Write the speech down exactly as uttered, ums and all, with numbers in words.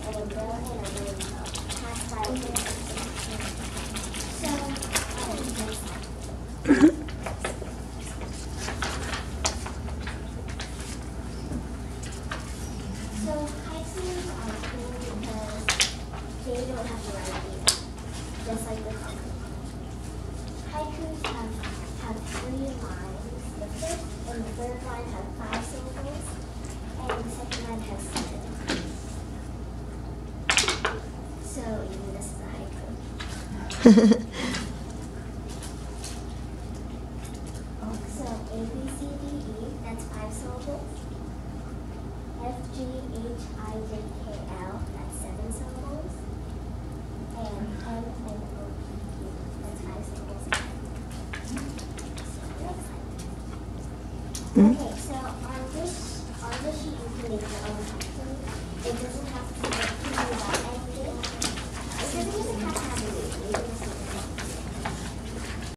an umbrella and a rainbow. Passed by a So, so haikus are cool because they don't have to write either, just like the comic. Haikus have, have three lines. The first and the third line have five syllables, and the second line has seven. So, even this is a haiku.